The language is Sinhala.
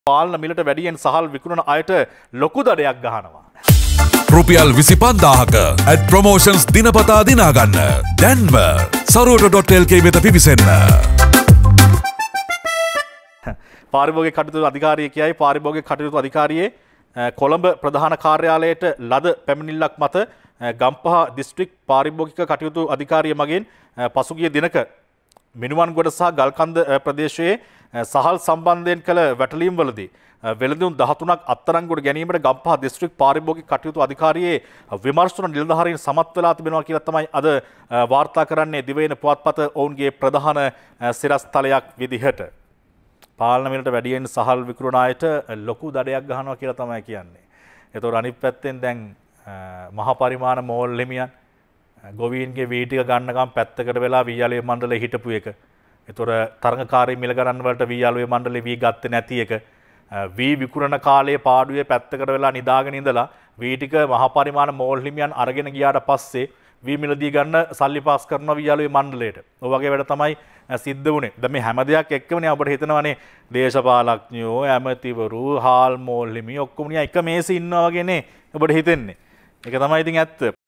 පාලන මිලට වැඩියෙන් සහල් විකුණන අයට ලොකු දඩයක් ගහනවා. රුපියල් 25000ක ඇඩ් ප්‍රොමෝෂන්ස් දිනපතා දිනාගන්න. දැන්ම saroota.lk වෙත පිවිසෙන්න. පාරිභෝගික කටයුතු අධිකාරිය කියයි පාරිභෝගික කටයුතු අධිකාරියේ කොළඹ ප්‍රධාන කාර්යාලයට ලද පැමිණිල්ලක් මත ගම්පහ දිස්ත්‍රික් පාරිභෝගික කටයුතු අධිකාරිය මගින් පසුගිය දිනක මිනුවන්ගොඩ සහ ගල්කන්ද ප්‍රදේශයේ සහල් සම්බන්ධයෙන් කළ වැටලීම් වලදී වෙළඳුන් 13ක් අත්අඩංගුවට ගැනීමට ගම්පහ දිස්ත්‍රික් පාරිභෝගික කටයුතු අධිකාරියේ විමර්ශන නිලධාරීන් සමත් වෙලා තිබෙනවා කියලා තමයි අද වාර්තා කරන්නේ දිවයින පුවත්පත ඔවුන්ගේ ප්‍රධාන සිරස්තලයක් විදිහට. පාලන මිලට වැඩියෙන් සහල් විකුණන අයට ලොකු දඩයක් ගහනවා කියලා තමයි කියන්නේ. ඒතකොට අනිත් පැත්තෙන් දැන් මහ පරිමාණ මෝල් හිමියන් ගොවීන්ගේ වී ටික ගන්නකම් පැත්තකට වෙලා වී අලුවේ මණ්ඩලේ හිටපු එක. ඒතකොට තරඟකාරී මිල ගණන් වලට වී අලුවේ මණ්ඩලේ වී ගත්තේ නැති එක. වී විකුණන කාලයේ පාඩුවේ පැත්තකට වෙලා නිදාගෙන ඉඳලා වී ටික මහ පරිමාණ මෝල් හිමියන් අරගෙන ගියාට පස්සේ වී මිලදී ගන්න සල්ලි පාස් කරනවා වී අලුවේ මණ්ඩලයට. ඔය වගේ වැඩ තමයි සිද්ධ වුණේ. දැන් මේ හැම දෙයක් එක්කමනේ අපිට හිතනවානේ දේශපාලඥයෝ, ඇමතිවරු, හාල් මෝල් හිමි ඔක්කොම නිකන් එක මේසේ ඉන්නවා වගේනේ අපිට හිතෙන්නේ. ඒක තමයි ඉතින් ඇත්ත.